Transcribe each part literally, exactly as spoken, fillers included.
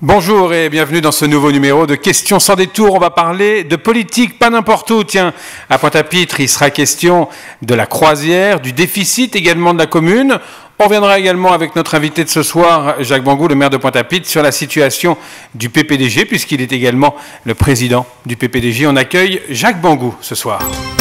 Bonjour et bienvenue dans ce nouveau numéro de Questions sans détour. On va parler de politique, pas n'importe où. Tiens, à Pointe-à-Pitre, il sera question de la croisière, du déficit également de la commune. On reviendra également avec notre invité de ce soir, Jacques Bangou, le maire de Pointe-à-Pitre, sur la situation du P P D G, puisqu'il est également le président du P P D G. On accueille Jacques Bangou ce soir.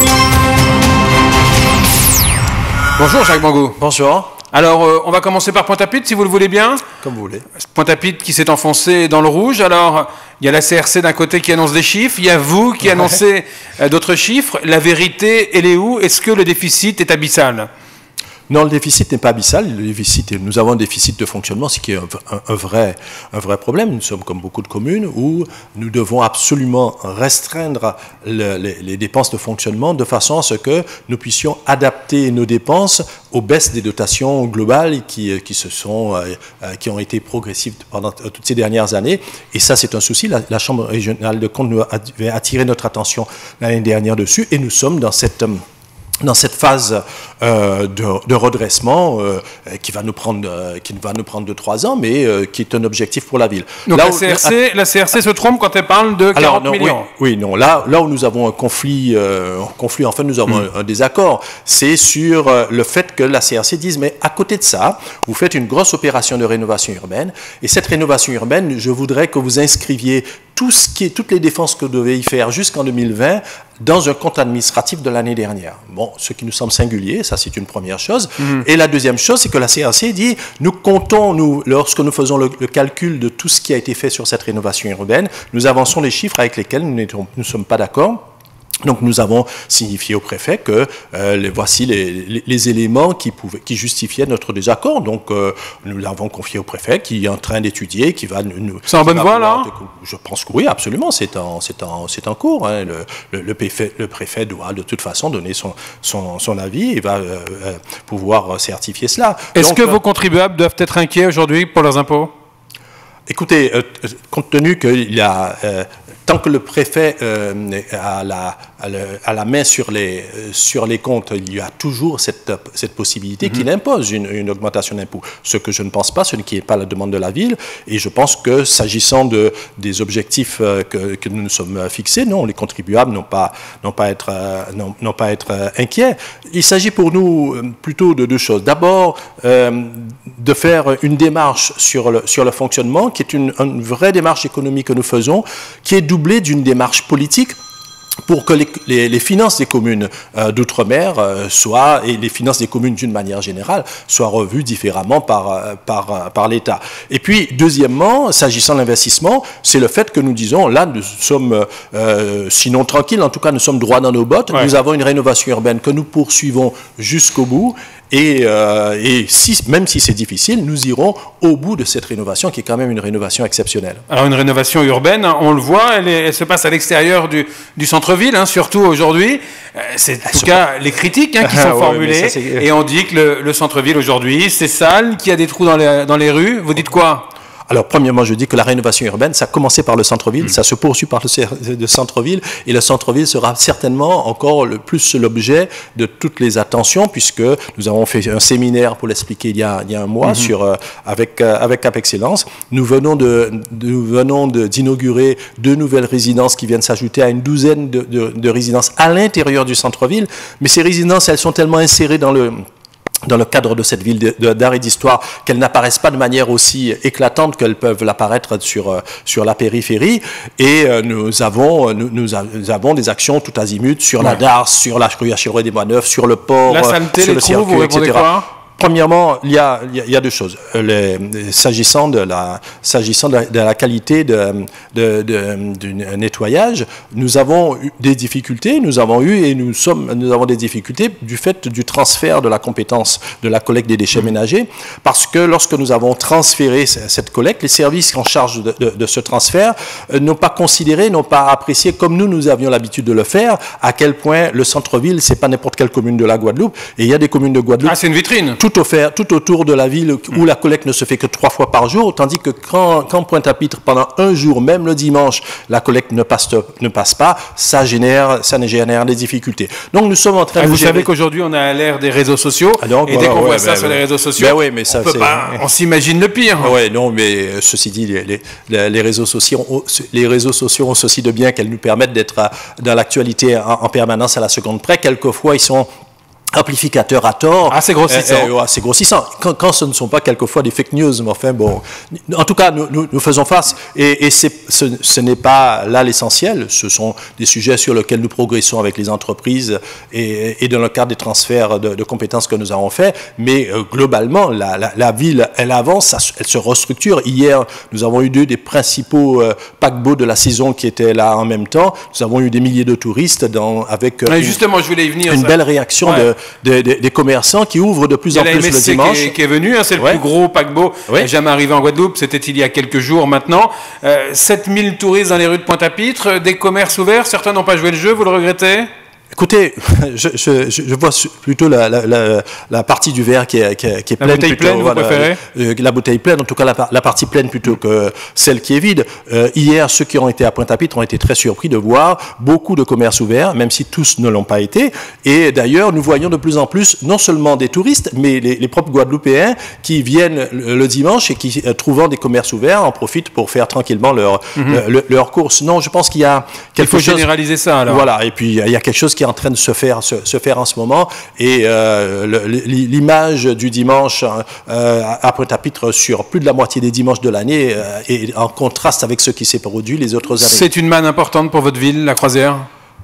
Bonjour Jacques Bangou. Bonjour. Alors, euh, on va commencer par Pointe-à-Pitre, si vous le voulez bien. Comme vous voulez. Pointe-à-Pitre qui s'est enfoncé dans le rouge. Alors, il y a la C R C d'un côté qui annonce des chiffres, il y a vous qui annoncez euh, d'autres chiffres. La vérité, elle est où? Est-ce que le déficit est abyssal? Non, le déficit n'est pas abyssal. Le déficit, nous avons un déficit de fonctionnement, ce qui est un, un, un, vrai, un vrai problème. Nous sommes comme beaucoup de communes où nous devons absolument restreindre le, les, les dépenses de fonctionnement de façon à ce que nous puissions adapter nos dépenses aux baisses des dotations globales qui, qui, se sont, euh, qui ont été progressives pendant toutes ces dernières années. Et ça, c'est un souci. La, la Chambre régionale de comptes nous avait attiré notre attention l'année dernière dessus et nous sommes dans cette... dans cette phase euh, de, de redressement euh, qui va nous prendre euh, qui va nous prendre de trois ans, mais euh, qui est un objectif pour la ville. Donc là la, où, C R C, la C R C se trompe quand elle parle de quarante alors, non, millions. Oui, oui, non. Là, là où nous avons un conflit, euh, un conflit. En fait, nous avons mm. un, un désaccord. C'est sur euh, le fait que la C R C dise, mais à côté de ça, vous faites une grosse opération de rénovation urbaine, et cette rénovation urbaine, je voudrais que vous inscriviez tout ce qui est, toutes les dépenses que vous devez y faire jusqu'en deux mille vingt dans un compte administratif de l'année dernière. Bon, ce qui nous semble singulier, ça c'est une première chose. Mmh. Et la deuxième chose, c'est que la C R C dit, nous comptons, nous, lorsque nous faisons le, le calcul de tout ce qui a été fait sur cette rénovation urbaine, nous avançons les chiffres avec lesquels nous ne sommes pas d'accord. Donc nous avons signifié au préfet que euh, les, voici les, les, les éléments qui, pouvaient, qui justifiaient notre désaccord. Donc euh, nous l'avons confié au préfet qui est en train d'étudier, qui va nous... C'est en bonne voie là? Je pense que oui, absolument, c'est en, c'est en, c'est en cours. Hein. Le, le, le, préfet, le préfet doit de toute façon donner son, son, son avis et va euh, pouvoir certifier cela. Est-ce que euh, vos contribuables doivent être inquiets aujourd'hui pour leurs impôts? Écoutez, euh, compte tenu qu'il y a... Euh, tant que le préfet euh, a, la, a, le, a la main sur les, euh, sur les comptes, il y a toujours cette, cette possibilité mm-hmm. qu'il impose une, une augmentation d'impôts. Ce que je ne pense pas, ce qui n'est pas la demande de la ville. Et je pense que s'agissant de, des objectifs euh, que, que nous nous sommes fixés, non, les contribuables n'ont pas, n'ont pas, être, euh, n'ont, n'ont pas être euh, inquiets. Il s'agit pour nous euh, plutôt de deux choses. D'abord, euh, de faire une démarche sur le, sur le fonctionnement, qui est une, une vraie démarche économique que nous faisons, qui est doublée d'une démarche politique pour que les, les, les finances des communes euh, d'outre-mer euh, soient, et les finances des communes d'une manière générale, soient revues différemment par, euh, par, euh, par l'État. Et puis, deuxièmement, s'agissant de l'investissement, c'est le fait que nous disons, là, nous sommes, euh, sinon tranquilles, en tout cas, nous sommes droits dans nos bottes, ouais. Nous avons une rénovation urbaine que nous poursuivons jusqu'au bout, et, euh, et si, même si c'est difficile, nous irons au bout de cette rénovation, qui est quand même une rénovation exceptionnelle. Alors, une rénovation urbaine, on le voit, elle, est, elle se passe à l'extérieur du, du centre-ville, hein, surtout aujourd'hui. C'est en tout cas les critiques hein, qui sont ouais, formulées, ça, et on dit que le, le centre-ville aujourd'hui, c'est sale, qu'il y a des trous dans les, dans les rues. Vous dites quoi ? Alors, premièrement, je dis que la rénovation urbaine, ça a commencé par le centre-ville, mmh. ça se poursuit par le, le centre-ville, et le centre-ville sera certainement encore le plus l'objet de toutes les attentions, puisque nous avons fait un séminaire pour l'expliquer il y a, il y a un mois mmh. sur, euh, avec, euh, avec Cap Excellence. Nous venons, de, de, nous venons de, d'inaugurer deux nouvelles résidences qui viennent s'ajouter à une douzaine de, de, de résidences à l'intérieur du centre-ville, mais ces résidences, elles sont tellement insérées dans le... dans le cadre de cette ville d'art et d'histoire, qu'elles n'apparaissent pas de manière aussi éclatante qu'elles peuvent l'apparaître sur, sur la périphérie. Et nous avons, nous, nous avons des actions tout azimut sur ouais. la Darse, sur la rue Achille des Moineufs, sur le port, la saleté, sur les le trous, circuit, vous et cetera. Quoi Premièrement, il y a, il y a deux choses. Les, s'agissant de la, s'agissant de la, de la qualité de, de, de, du nettoyage, nous avons eu des difficultés, nous avons eu et nous sommes, nous avons des difficultés du fait du transfert de la compétence de la collecte des déchets ménagers, parce que lorsque nous avons transféré cette collecte, les services en charge de, de, de ce transfert n'ont pas considéré, n'ont pas apprécié, comme nous, nous avions l'habitude de le faire, à quel point le centre-ville, c'est pas n'importe quelle commune de la Guadeloupe, et il y a des communes de Guadeloupe. Ah, c'est une vitrine. Tout tout, offert, tout autour de la ville où la collecte ne se fait que trois fois par jour, tandis que quand, quand Pointe-à-Pitre, pendant un jour, même le dimanche, la collecte ne passe, ne passe pas, ça génère, ça génère des difficultés. Donc nous sommes en train ah, de... Vous gérer... savez qu'aujourd'hui on est à l'ère des réseaux sociaux, ah donc, et voilà, dès qu'on ouais, voit ben, ça ben, sur les réseaux sociaux, ben, ouais, mais ça, on, peut pas, on s'imagine le pire. Oui, non, mais ceci dit, les, les, les, réseaux sociaux ont, les réseaux sociaux ont ceci de bien qu'elles nous permettent d'être dans l'actualité en, en permanence à la seconde près. Quelquefois, ils sont amplificateurs à tort. Ah, c'est grossissant. Euh, euh, c'est grossissant. Quand, quand ce ne sont pas quelquefois des fake news, mais enfin bon. En tout cas, nous, nous, nous faisons face. Et, et c'est, ce, ce n'est pas là l'essentiel. Ce sont des sujets sur lesquels nous progressons avec les entreprises et, et dans le cadre des transferts de, de compétences que nous avons faits. Mais euh, globalement, la, la, la ville, elle avance, elle se restructure. Hier, nous avons eu deux des principaux euh, paquebots de la saison qui étaient là en même temps. Nous avons eu des milliers de touristes dans, avec euh, ouais, justement, une, je voulais y venir, une ça. belle réaction ouais. de Des, des, des commerçants qui ouvrent de plus en plus le dimanche. Qui est, qui est venu, hein, c'est le ouais. plus gros paquebot ouais. jamais arrivé en Guadeloupe, c'était il y a quelques jours maintenant. Euh, sept mille touristes dans les rues de Pointe-à-Pitre, des commerces ouverts, certains n'ont pas joué le jeu, vous le regrettez ? Écoutez, je, je, je vois plutôt la, la, la, la partie du verre qui est, qui est, qui est pleine. La bouteille plutôt, pleine, voilà, vous préférez euh, La bouteille pleine, en tout cas la, la partie pleine plutôt que celle qui est vide. Euh, hier, ceux qui ont été à Pointe-à-Pitre ont été très surpris de voir beaucoup de commerces ouverts, même si tous ne l'ont pas été. Et d'ailleurs, nous voyons de plus en plus, non seulement des touristes, mais les, les propres Guadeloupéens qui viennent le, le dimanche et qui, euh, trouvant des commerces ouverts, en profitent pour faire tranquillement leur, mm-hmm. le, leur course. Non, je pense qu'il y a quelque chose... Il faut chose... généraliser ça, alors. Voilà, et puis il y a quelque chose qui est en train de se faire Se, se faire en ce moment, et euh, l'image du dimanche euh, à Pointe-à-Pitre sur plus de la moitié des dimanches de l'année euh, est en contraste avec ce qui s'est produit les autres années. C'est une manne importante pour votre ville, la Croisière ?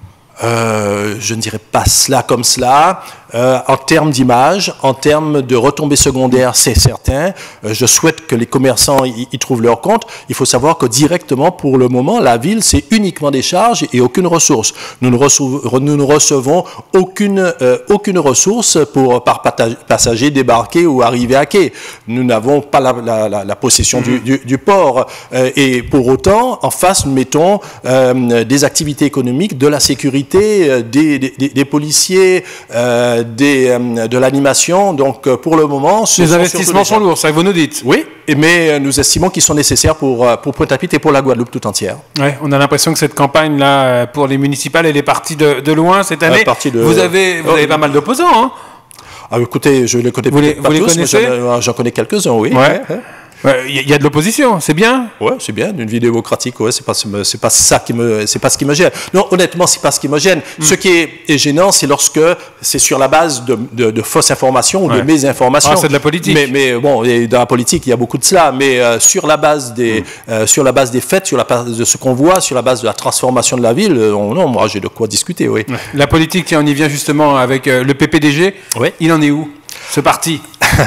Euh, je ne dirais pas cela comme cela. Euh, en termes d'image, en termes de retombées secondaires, c'est certain. Euh, je souhaite que les commerçants y, y trouvent leur compte. Il faut savoir que directement, pour le moment, la ville, c'est uniquement des charges et aucune ressource. Nous ne recevons, nous ne recevons aucune, euh, aucune ressource pour, par passager débarquer ou arriver à quai. Nous n'avons pas la, la, la, la possession mmh. du, du, du port. Euh, et pour autant, en face, nous mettons euh, des activités économiques, de la sécurité, euh, des, des, des policiers, euh, Des, euh, de l'animation. Donc, euh, pour le moment... Les investissements sont lourds, ça vous nous dites. Oui, mais euh, nous estimons qu'ils sont nécessaires pour, euh, pour Pointe-à-Pitre et pour la Guadeloupe tout entière. Ouais, on a l'impression que cette campagne-là, pour les municipales, elle est partie de, de loin cette année. Euh, de... Vous avez, vous oh, avez pas mal d'opposants, hein? Ah, écoutez, je les connais vous les, pas vous tous, les connaissez? J'en, j'en connais quelques-uns, oui. Ouais. Ouais. Il y, y a de l'opposition, c'est bien. Ouais, c'est bien, une vie démocratique. Ouais, c'est pas, c'est pas ça qui me, c'est pas ce qui me gêne. Non, honnêtement, c'est pas ce qui me gêne. Mm. Ce qui est, est gênant, c'est lorsque c'est sur la base de, de, de fausses informations ou ouais. de mésinformations. Ah, c'est de la politique. Mais, mais bon, et dans la politique, il y a beaucoup de cela. Mais euh, sur la base des, mm. euh, sur la base des faits, sur la base de ce qu'on voit, sur la base de la transformation de la ville, euh, non, moi, j'ai de quoi discuter. Oui. Ouais. La politique, tiens, on y vient justement avec euh, le P P D G. Ouais. Il en est où, ce parti?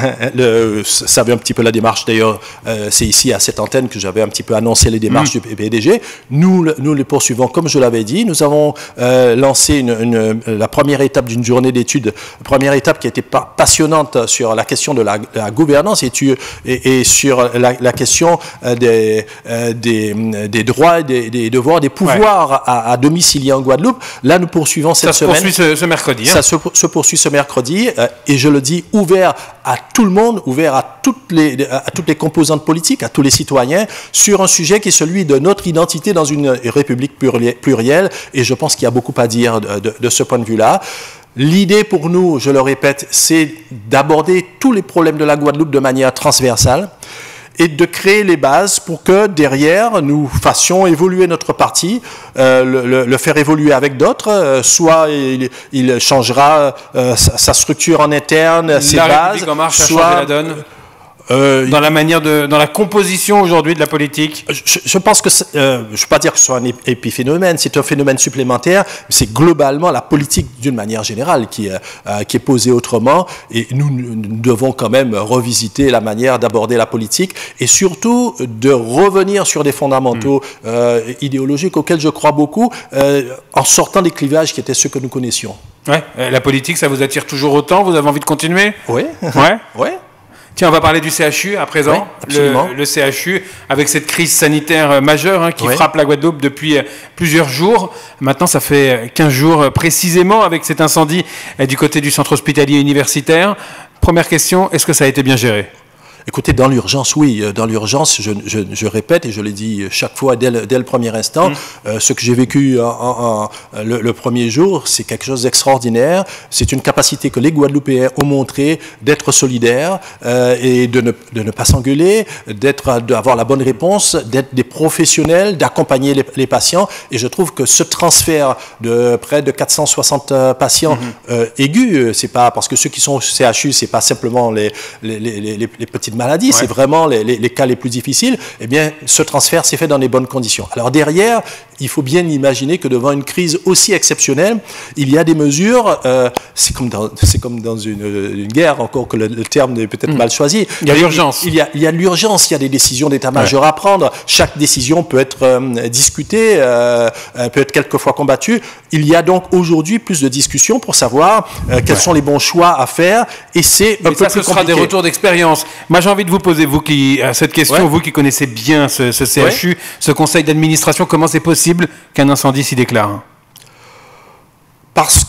Le, ça avait un petit peu la démarche, d'ailleurs, euh, c'est ici à cette antenne que j'avais un petit peu annoncé les démarches mmh. du P P D G. Nous, nous les poursuivons, comme je l'avais dit. Nous avons euh, lancé une, une, la première étape d'une journée d'études, première étape qui a été pa passionnante sur la question de la, la gouvernance et, tu, et, et sur la, la question euh, des, euh, des, des droits, des, des devoirs, des pouvoirs ouais. à, à domicilier en Guadeloupe. Là, nous poursuivons cette ça semaine. Ça se poursuit ce, ce mercredi. Hein. Ça se, se poursuit ce mercredi euh, et je le dis ouvert à tout le monde, ouvert à toutes les, à toutes les composantes politiques, à tous les citoyens, sur un sujet qui est celui de notre identité dans une république plurielle, et je pense qu'il y a beaucoup à dire de, de, de ce point de vue-là. L'idée pour nous, je le répète, c'est d'aborder tous les problèmes de la Guadeloupe de manière transversale, et de créer les bases pour que derrière nous fassions évoluer notre parti, euh, le, le, le faire évoluer avec d'autres, euh, soit il, il changera euh, sa, sa structure en interne, la ses bases, République en marche soit a changé la donne. Euh, dans la manière de, dans la composition aujourd'hui de la politique. Je, je pense que, euh, je ne veux pas dire que ce soit un épiphénomène, c'est un phénomène supplémentaire, c'est globalement la politique d'une manière générale qui, euh, qui est posée autrement, et nous, nous devons quand même revisiter la manière d'aborder la politique, et surtout de revenir sur des fondamentaux mmh. euh, idéologiques auxquels je crois beaucoup, euh, en sortant des clivages qui étaient ceux que nous connaissions. Ouais, la politique, ça vous attire toujours autant? Vous avez envie de continuer? Oui. Ouais. Ouais. Tiens, on va parler du C H U à présent. Oui, absolument. Le, le C H U, avec cette crise sanitaire majeure hein, qui oui. frappe la Guadeloupe depuis plusieurs jours. Maintenant, ça fait quinze jours précisément avec cet incendie du côté du centre hospitalier universitaire. Première question, est-ce que ça a été bien géré ? Écoutez, dans l'urgence, oui. Dans l'urgence, je, je, je répète et je l'ai dit chaque fois dès le, dès le premier instant, mmh. euh, ce que j'ai vécu en, en, en, le, le premier jour, c'est quelque chose d'extraordinaire. C'est une capacité que les Guadeloupéens ont montré d'être solidaires euh, et de ne, de ne pas s'engueuler, d'être, d'avoir la bonne réponse, d'être des professionnels, d'accompagner les, les patients. Et je trouve que ce transfert de près de quatre cent soixante patients mmh. euh, aigus, c'est pas parce que ceux qui sont au C H U, c'est pas simplement les, les, les, les, les petites maladies, ouais. c'est vraiment les, les, les cas les plus difficiles, eh bien, ce transfert s'est fait dans les bonnes conditions. Alors derrière, il faut bien imaginer que devant une crise aussi exceptionnelle, il y a des mesures, euh, c'est comme dans, c'est comme dans une, une guerre, encore que le, le terme est peut-être mmh. mal choisi. Il y a l'urgence. Il, il y a, il y a l'urgence, il y a des décisions d'état-major ouais. à prendre. Chaque décision peut être euh, discutée, euh, peut être quelquefois combattue. Il y a donc aujourd'hui plus de discussions pour savoir euh, quels ouais. sont les bons choix à faire, et c'est un Mais peu ça, plus ce sera compliqué. des retours d'expérience. Moi, j'ai envie de vous poser vous qui, cette question, ouais. vous qui connaissez bien ce, ce C H U, ouais. ce conseil d'administration, comment c'est possible qu'un incendie s'y déclare ? Parce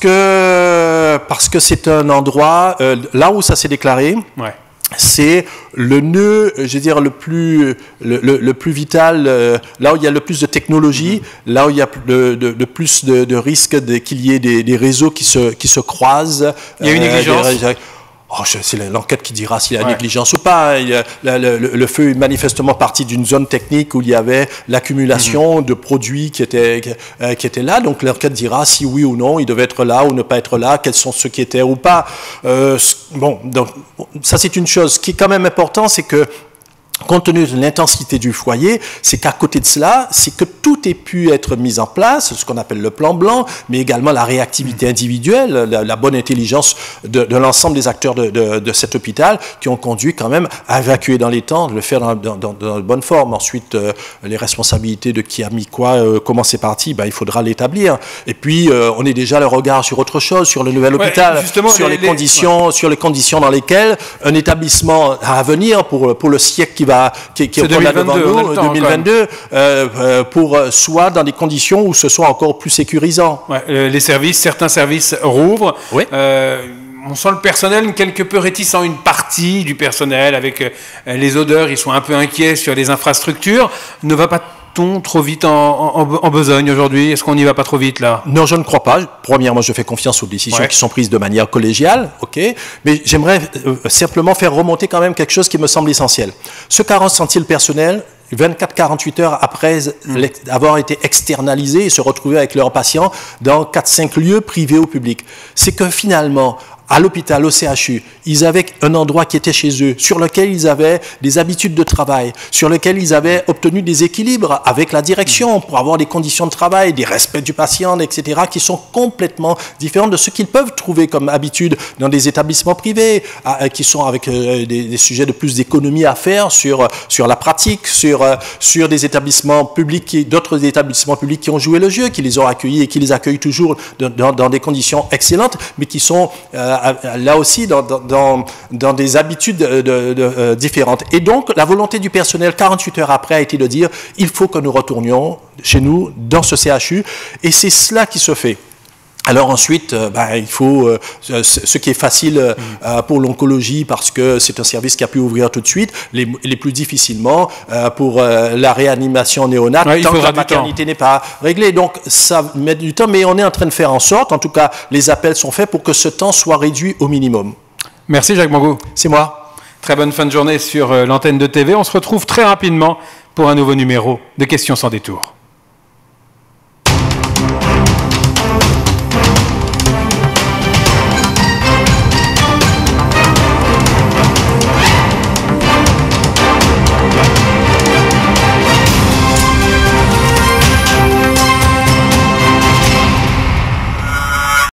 que parce que c'est un endroit, euh, là où ça s'est déclaré, ouais. c'est le nœud, je veux dire, le plus, le, le, le plus vital, euh, là où il y a le plus de technologie, mmh. là où il y a le, de, de plus de, de risques de, qu'il y ait des, des réseaux qui se, qui se croisent. Il y a une euh, négligence des, Oh, c'est l'enquête qui dira s'il y a ouais. négligence ou pas. Il y a, le, le, le feu est manifestement parti d'une zone technique où il y avait l'accumulation mmh. de produits qui étaient, euh, qui étaient là. Donc l'enquête dira si oui ou non, il devait être là ou ne pas être là, quels sont ceux qui étaient ou pas. Euh, bon, donc ça c'est une chose. Ce qui est quand même important, c'est que compte tenu de l'intensité du foyer, c'est qu'à côté de cela, c'est que tout ait pu être mis en place, ce qu'on appelle le plan blanc, mais également la réactivité individuelle, la, la bonne intelligence de, de l'ensemble des acteurs de, de, de cet hôpital qui ont conduit quand même à évacuer dans les temps, de le faire dans, dans, dans, dans de bonne forme. Ensuite, euh, les responsabilités de qui a mis quoi, euh, comment c'est parti, ben, il faudra l'établir. Et puis, euh, on est déjà le regard sur autre chose, sur le nouvel hôpital, ouais, sur les, les conditions, les... sur les conditions dans lesquelles un établissement à venir pour, pour le siècle qui va, qui, qui est devant nous, deux mille vingt-deux, euh, euh, pour soit dans des conditions où ce soit encore plus sécurisant. Ouais, euh, les services, certains services rouvrent. Oui. Euh, on sent le personnel quelque peu réticent, une partie du personnel avec euh, les odeurs, ils sont un peu inquiets sur les infrastructures. Ne va pas trop vite en, en, en besogne aujourd'hui? Est-ce qu'on n'y va pas trop vite là? Non, je ne crois pas. Premièrement, je fais confiance aux décisions ouais. qui sont prises de manière collégiale, ok. Mais j'aimerais euh, simplement faire remonter quand même quelque chose qui me semble essentiel. Ce qu'a ressenti le personnel vingt-quatre à quarante-huit heures après mmh. avoir été externalisé et se retrouver avec leurs patients dans quatre cinq lieux privés au public, c'est que finalement, à l'hôpital, au C H U, ils avaient un endroit qui était chez eux, sur lequel ils avaient des habitudes de travail, sur lequel ils avaient obtenu des équilibres avec la direction pour avoir des conditions de travail, des respects du patient, et cetera, qui sont complètement différents de ce qu'ils peuvent trouver comme habitude dans des établissements privés, qui sont avec des, des sujets de plus d'économie à faire sur, sur la pratique, sur, sur des établissements publics, d'autres établissements publics qui ont joué le jeu, qui les ont accueillis et qui les accueillent toujours dans, dans des conditions excellentes, mais qui sont euh, là aussi dans, dans, dans des habitudes de, de, de, euh, différentes. Et donc, la volonté du personnel, quarante-huit heures après, a été de dire « il faut que nous retournions chez nous, dans ce C H U », et c'est cela qui se fait. Alors ensuite, euh, bah, il faut, euh, ce qui est facile euh, pour l'oncologie parce que c'est un service qui a pu ouvrir tout de suite, les, les plus difficilement euh, pour euh, la réanimation néonate, ouais, tant que la maternité n'est pas réglée. Donc ça met du temps, mais on est en train de faire en sorte, en tout cas les appels sont faits pour que ce temps soit réduit au minimum. Merci Jacques Mangot. C'est moi. Très bonne fin de journée sur euh, l'antenne de T V. On se retrouve très rapidement pour un nouveau numéro de Questions sans détour.